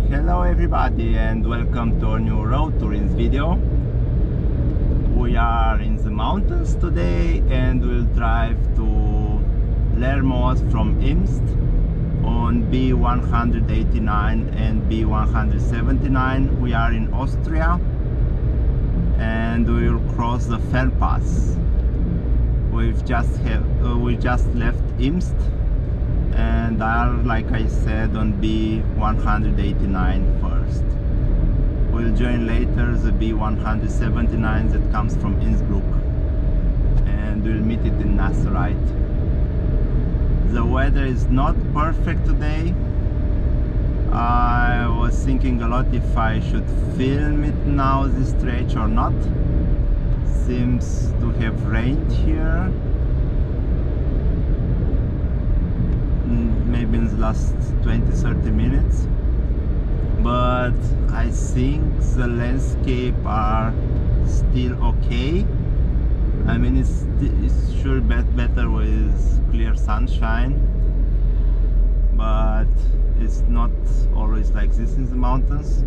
Hello everybody and welcome to a new road touring video. We are in the mountains today and we'll drive to Lermoos from Imst on B189 and B179. We are in Austria and we'll cross the Fernpass. We just left Imst and are, like I said, on B189 first. We'll join later the B179 that comes from Innsbruck, and we'll meet it in Nasserite. The weather is not perfect today. I was thinking a lot if I should film it now, this stretch, or not. Seems to have rained here. Maybe in the last 20-30 minutes, but I think the landscape are still okay. I mean, it's sure better with clear sunshine, but it's not always like this in the mountains.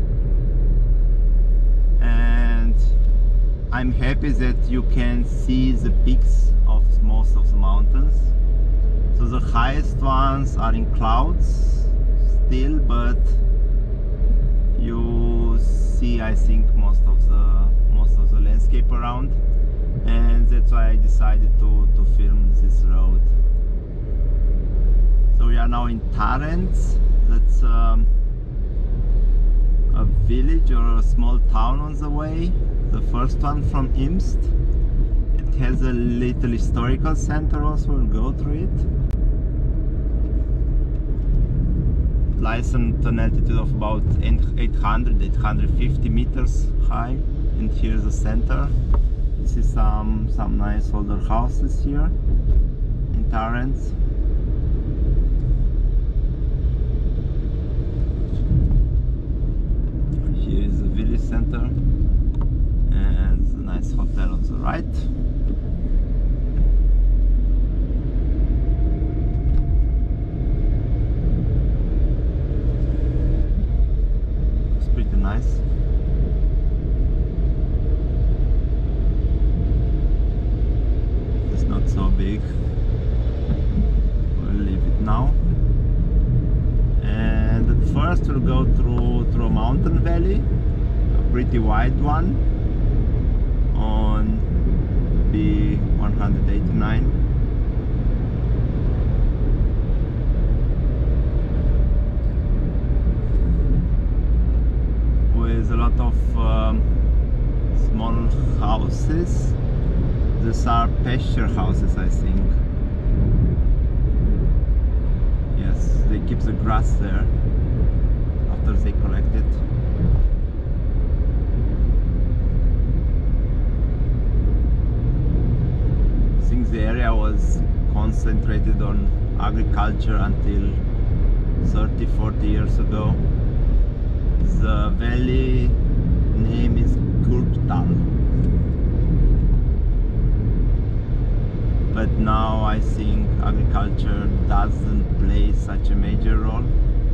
And I'm happy that you can see the peaks of most of the mountains. So the highest ones are in clouds still, but you see, I think, most of the landscape around, and that's why I decided to film this road. So we are now in Tarents. That's a village or a small town on the way. The first one from Imst. It has a little historical center also. We'll go through it. Lies at an altitude of about 850 meters high, and here's the center. This is some nice older houses here in Tarents. Here is the village center and the nice hotel on the right. Nice. It's not so big. We'll leave it now. And at first we'll go through a mountain valley, a pretty wide one, on B189. With a lot of small houses. These are pasture houses, I think. Yes, they keep the grass there after they collect it. I think the area was concentrated on agriculture until 30-40 years ago. The valley name is Kurbtal, but now I think agriculture doesn't play such a major role.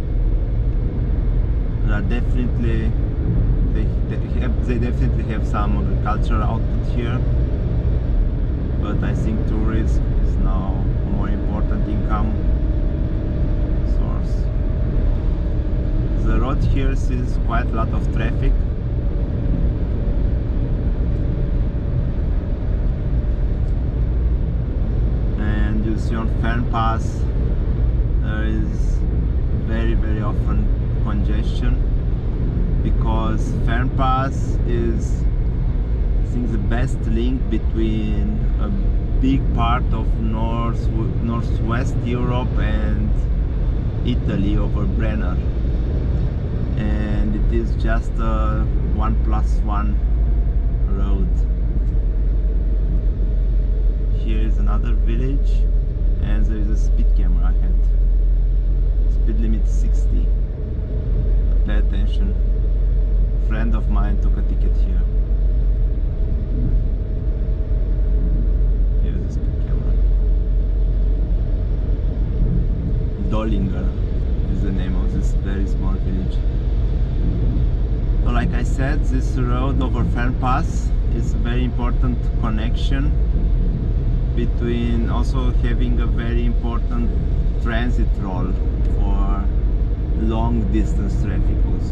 There are definitely they definitely have some agricultural output here, but I think tourism is now a more important income source. The road here sees quite a lot of traffic. And you see on Fernpass there is very often congestion, because Fernpass is, I think, the best link between a big part of northwest Europe and Italy over Brenner. And it is just a 1+1 road. Here is another village, and there is a speed camera ahead. Speed limit 60. Pay attention. A friend of mine took a ticket here. Here is the speed camera. Dollinger is the name of this very small village. So like I said, this road over Fernpass is a very important connection between, also having a very important transit role for long distance traffic also.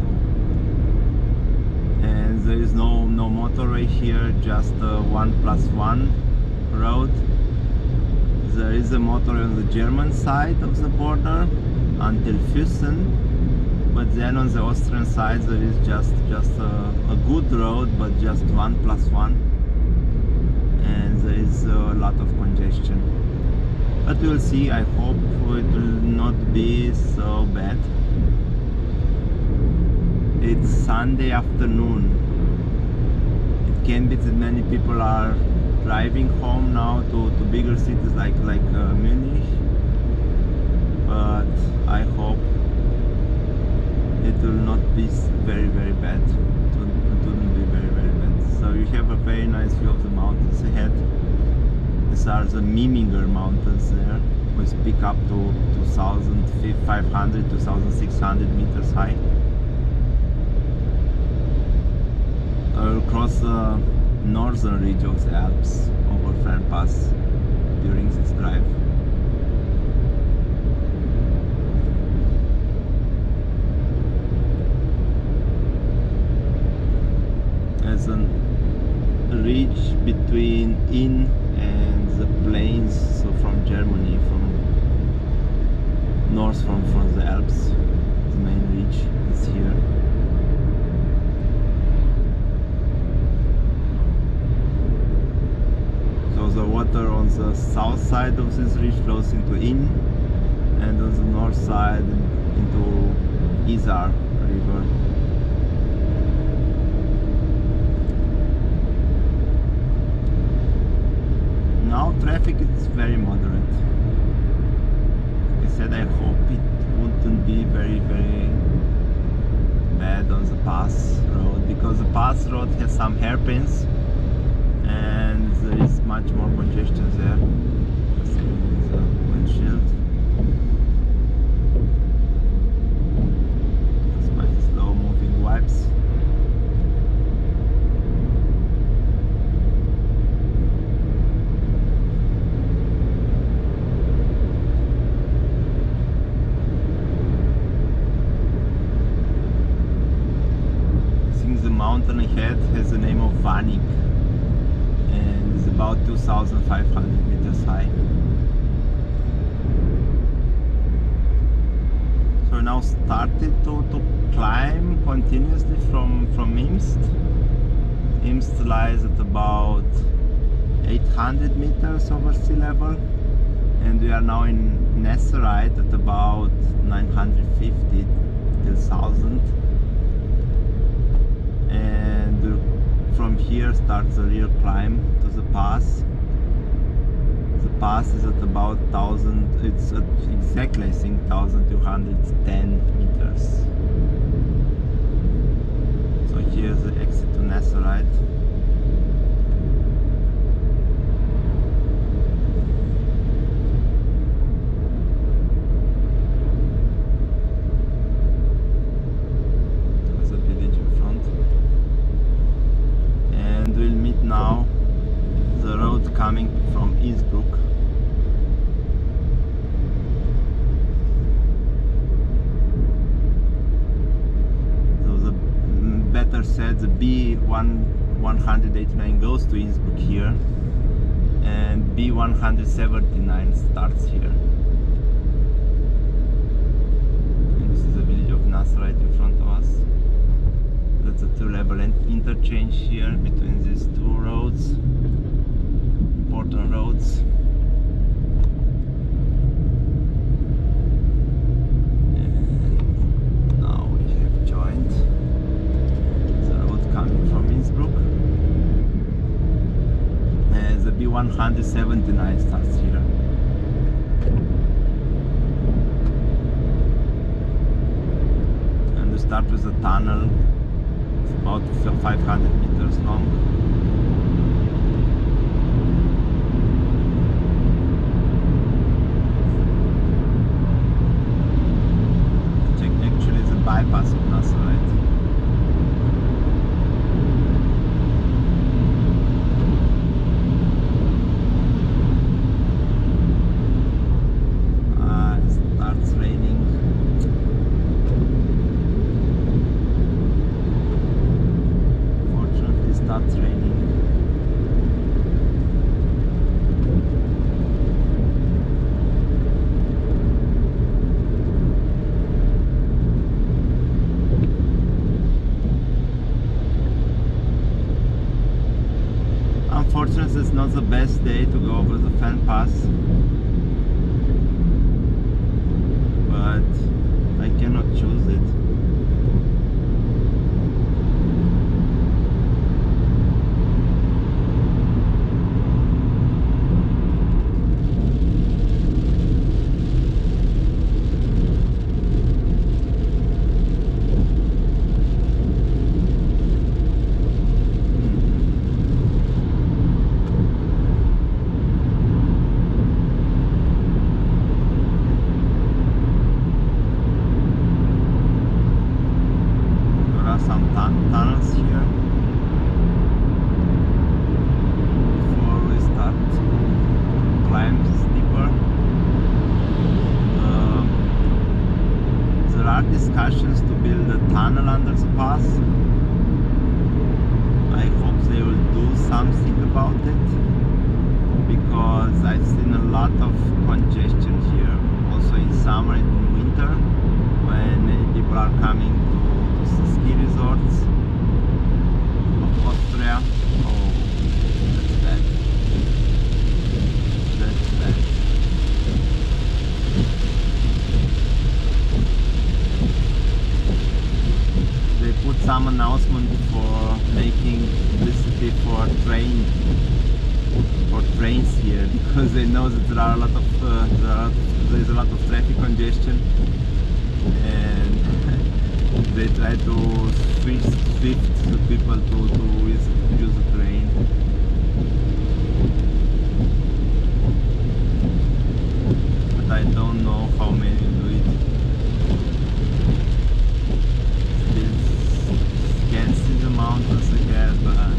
And there is no motorway here, just a 1+1 road. There is a motorway on the German side of the border until Füssen, but then on the Austrian side there is just a good road, but just 1+1, and there is a lot of congestion. But we'll see. I hope it will not be so bad. It's Sunday afternoon. It can be that many people are driving home now to bigger cities like Munich, but I hope it will not be very bad. It wouldn't be very bad. So you have a very nice view of the mountains ahead. These are the Miminger mountains there, which peak up to 2,500, 2,600 meters high. I will cross the northern ridge of the Alps over Fernpass during this drive. There's a ridge between Inn and the plains, so from Germany, from north from the Alps. The main ridge is here. The water on the south side of this ridge flows into Inn, and on the north side into Isar river. Now traffic is very moderate. Like I said, I hope it wouldn't be very bad on the pass road, because the pass road has some hairpins and there is much more congestion there. Just moving the windshield. That's my slow moving wipes. I think the mountain ahead has the name of Vanik, about 2,500 meters high. So I now started to climb continuously from Imst. Imst lies at about 800 meters over sea level, and we are now in Nesserite at about 950 till 1,000. And from here starts the real climb to the pass. The pass is at about 1,000, it's at exactly I think 1,210 meters. So here's the exit to Nesserite. There's a village in front. And we'll meet now the road coming from Innsbruck. So the better said, the B189 goes to Innsbruck here, and B179 starts here. And this is the village of Nesserite in front of us. That's a two-level interchange here between these two roads, important roads. And now we have joined the road coming from Innsbruck, and the B179 starts here. And we start with a tunnel about 500 meters long. bypass of Nazareth. It starts raining. Fortunately, it starts raining. Unfortunately, it's not the best day to go over the Fen Pass, but I cannot choose it. Some tunnels here before we start to climb steeper. There are discussions to build a tunnel under the pass. I hope they will do something about it, because I've seen a lot of congestion here, also in summer and in winter, when many people are coming to ski resorts of Austria. Oh, that's bad. That's bad. They put some announcement for making publicity for trains here, because they know that there are a lot of there's a lot of traffic congestion, and they try to switch the people to use the train. But I don't know how many do it. Still can't see the mountains ahead, but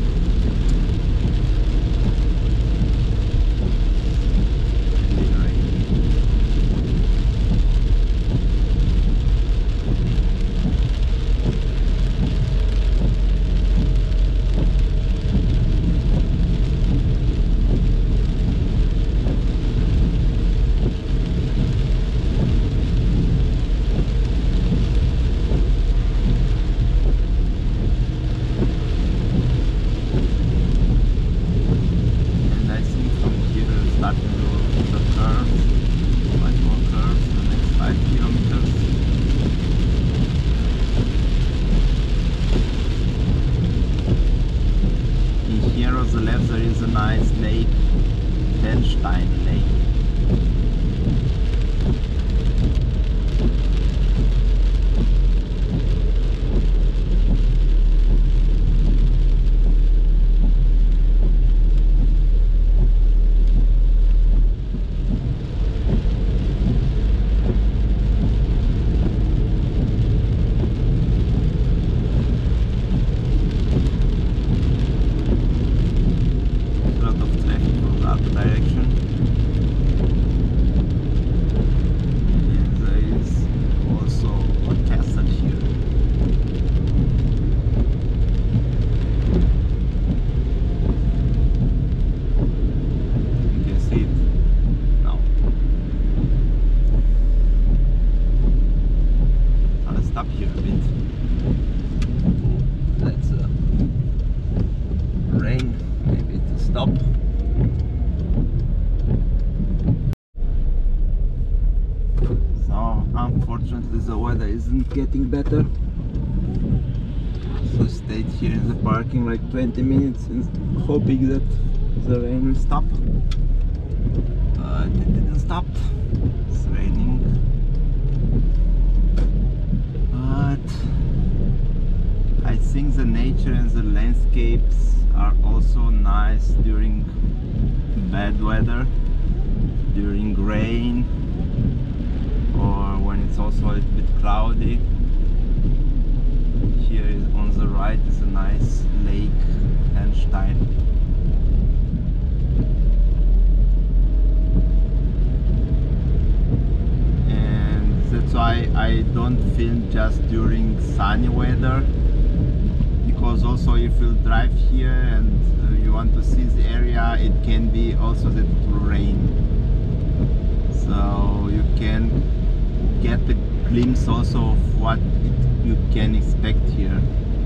on the left there is a nice lake, Fenstein Lake. Unfortunately the weather isn't getting better, so stayed here in the parking like 20 minutes and hoping that the rain will stop, but it didn't stop. It's raining, but I think the nature and the landscapes are also nice during bad weather, during rain, or when it's also a bit cloudy. here on the right is a nice lake, Fernstein. And that's why I don't film just during sunny weather, because also if you drive here and you want to see the area, it can be also that it will rain, so you can get a glimpse also of what you can expect here.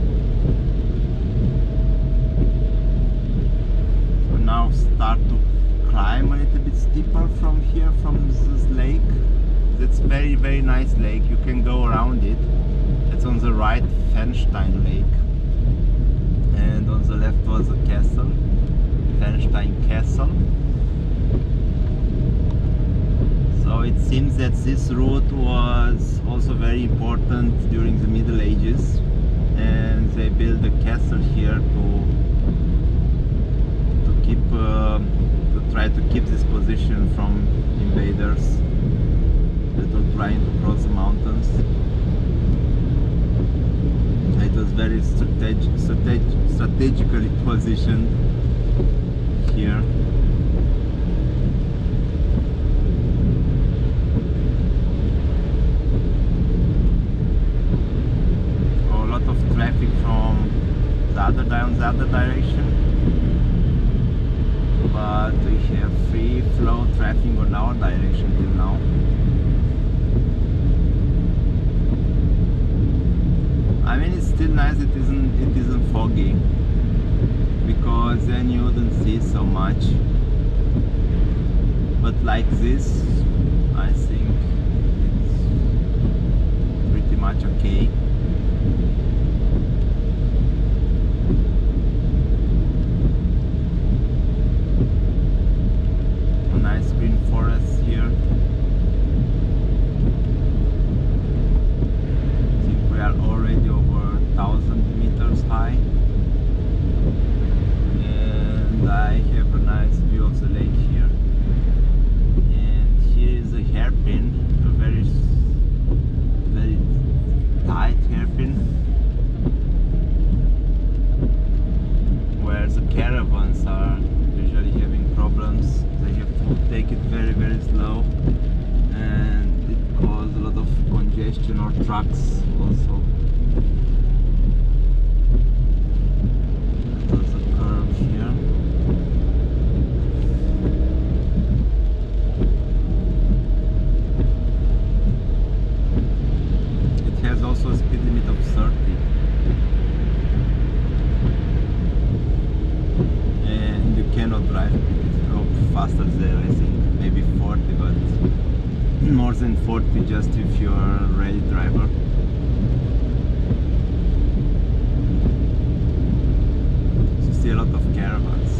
So now start to climb a little bit steeper from here, from this lake. It's very, very nice lake. You can go around it. It's on the right, Fernstein Lake, and on the left was a castle, Fernstein Castle. So it seems that this route was also very important during the Middle Ages, and they built a castle here to try to keep this position from invaders that were trying to cross the mountains. It was very strategically positioned here. A lot of traffic from the other direction, but we have free flow traffic on our direction till now. I mean, it's still nice. It isn't foggy, because then you wouldn't see so much. But like this, I think it's pretty much okay. A nice green forest here. I think we are already over 1,000 meters high, and I have a nice view of the lake here. And here is a hairpin, a very tight hairpin, where the caravans are usually having problems. They have to take it very, very slow, and it causes a lot of congestion, or trucks also. There's a curve here. It has also a speed limit of 30. And you cannot drive faster there, I think. Maybe 40, but more than 40 just if you're a rally driver. So you see a lot of caravans.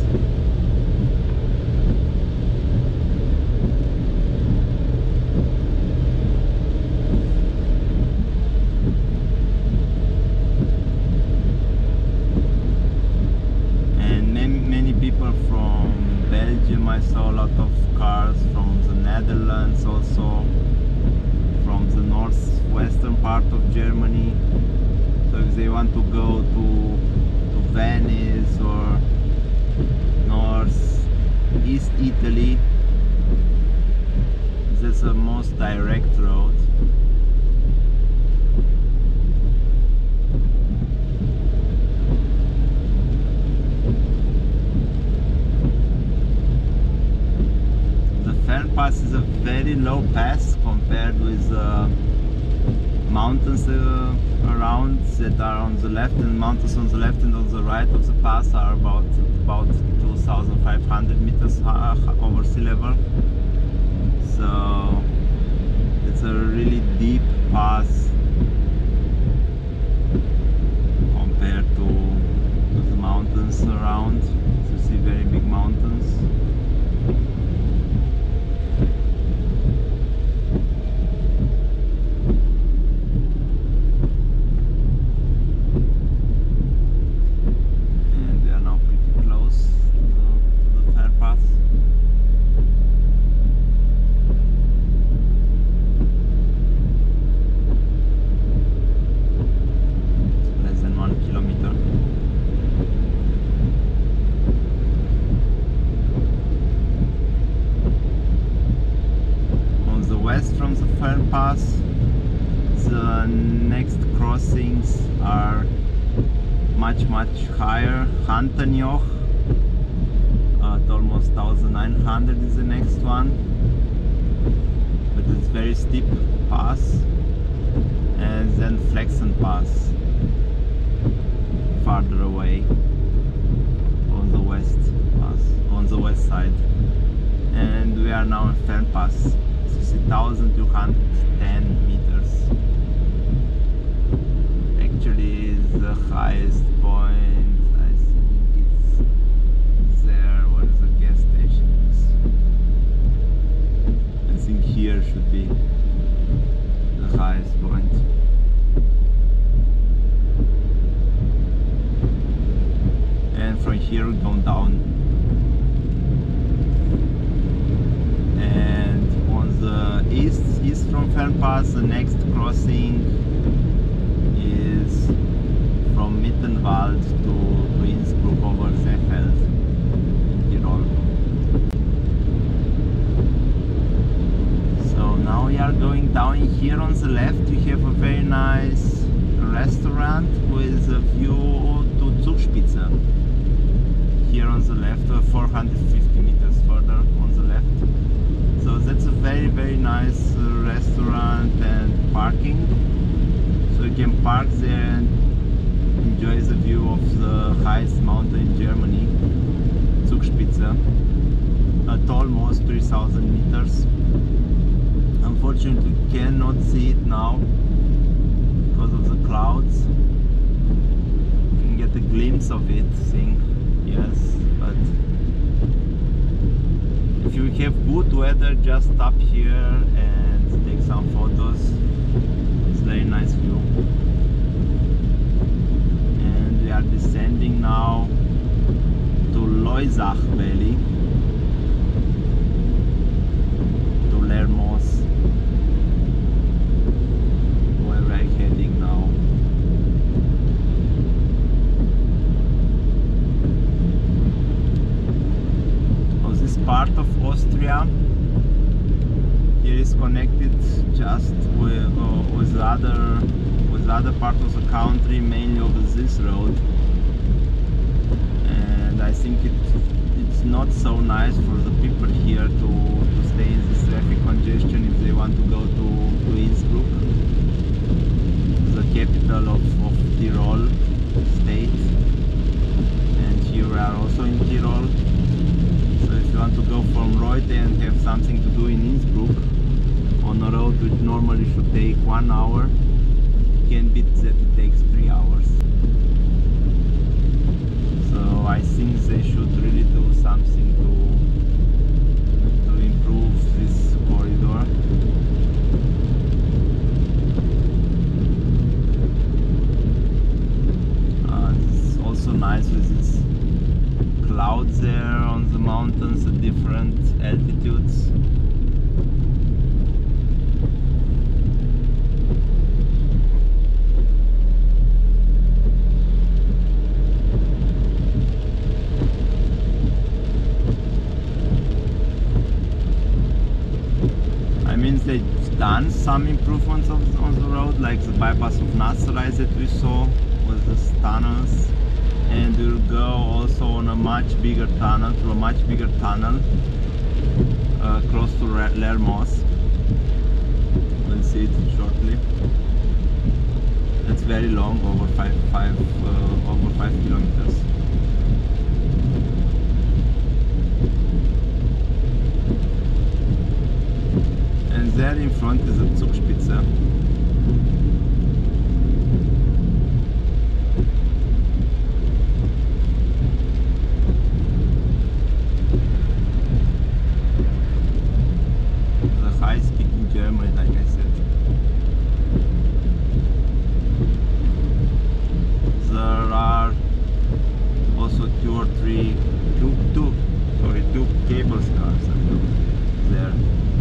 And many people from Belgium. I saw a lot of cars from the Netherlands, also from the northwestern part of Germany. So if they want to go to Venice or northeast Italy, that's the most direct road. Pass is a very low pass compared with mountains around that are on the left, and mountains on the left and on the right of the pass are about 2,500 meters over sea level. So it's a really deep pass compared to the mountains around. So you see very big mountains. crossings are much higher. Hantenjoch at almost 1900 is the next one, but it's very steep pass. And then Flexen Pass farther away on the west side, and we are now in Fernpass, 6210 meters. Actually the highest point, I think it's there where the gas station is. I think here should be the highest point. And from here we go down, and on the east from Fernpass, the next crossing is from Mittenwald to Innsbruck over Seefeld in Tirol. So now we are going down. Here on the left we have a very nice restaurant with a view to Zugspitze. Here on the left, 450 meters further on the left. So that's a very nice restaurant and parking. So you can park there and enjoy the view of the highest mountain in Germany, Zugspitze, at almost 3000 meters. Unfortunately, you cannot see it now because of the clouds. You can get a glimpse of it, I think. Yes, but if you have good weather, just stop here and take some photos. It's a very nice view. And we are descending now to Loisach Valley, to Lermoos, where we are heading now. Part of Austria here is connected just with the other part of the country, mainly over this road, and I think it's not so nice for the people here to stay in this traffic congestion if they want to go to Innsbruck, the capital of Tyrol state, and here we are also in Tyrol. So if you want to go from Reute and have something to do in Innsbruck on a road which normally should take 1 hour, it can be that it takes 3 hours. So I think they should really do something to improve this corridor. It's also nice with this clouds there on the mountains at different altitudes. I mean, they've done some improvements on the road, like the bypass of Nasserai that we saw with the tunnels. And we'll go also on a much bigger tunnel, close to Lermoos. We'll see it shortly. It's very long, over 5 kilometers. And there in front is the Zugspitze. Germany, like I said. There are also two cable cars there.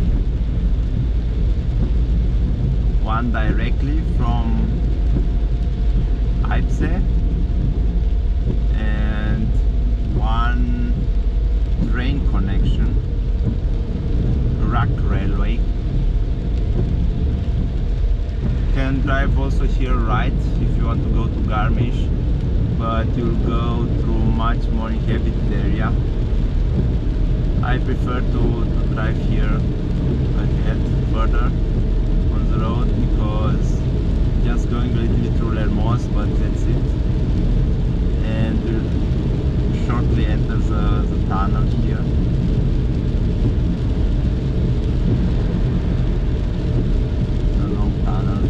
One directly from Eibsee and one train connection, Rack Railway. can drive also here right if you want to go to Garmisch, but you'll go through much more inhabited area. I prefer to drive here ahead further on the road, because just going a little bit through Lermoos, but that's it. And we'll shortly enter the tunnel here. The long tunnel.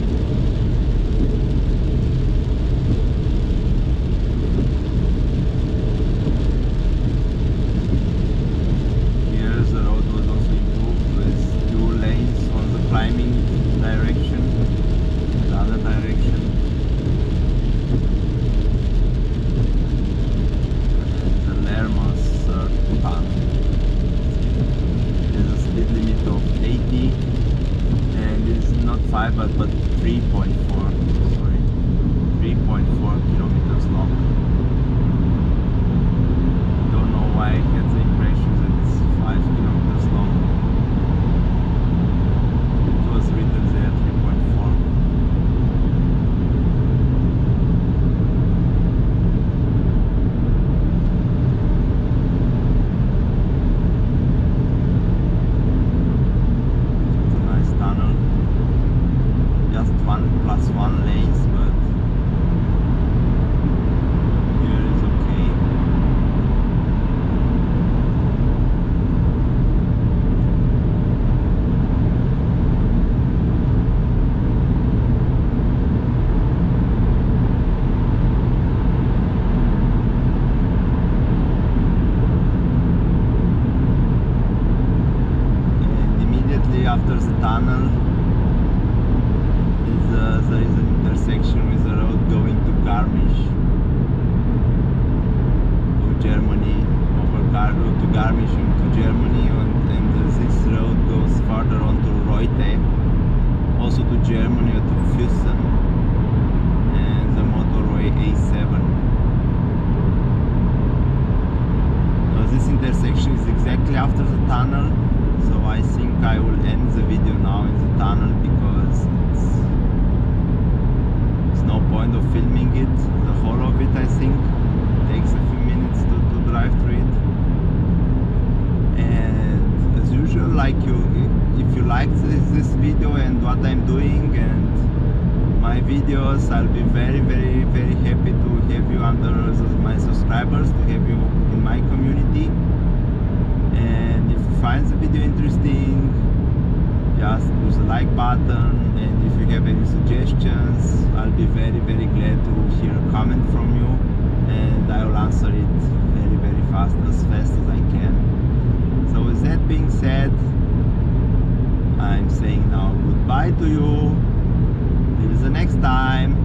Here the road was also improved with 2 lanes on the climbing direction, the other direction. Lermoos tunnel. There's a speed limit of 80 and it's not 5 but 3.4, sorry, 3.4 kilometers long. Don't know why I had the impression that it's 5 kilometers long. It was written there 3.4. Just 1+1 lanes, but here is okay. And immediately after the tunnel, there is an intersection with the road going to Garmisch, to Germany, to Garmisch into Germany, and this road goes further on to Reute, also to Germany or to Füssen, and the motorway A7. Now this intersection is exactly after the tunnel, so I think I will end the video now in the tunnel, because it's no point of filming it, the whole of it. I think it takes a few minutes to drive through it. And as usual, like if you like this video and what I'm doing and my videos, I'll be very happy to have you under my subscribers, to have you in my community. And if you find the video interesting, just push the like button, and if you have any suggestions, I'll be very glad to hear a comment from you, and I will answer it very fast, as fast as I can. So with that being said, I'm saying now goodbye to you, till the next time.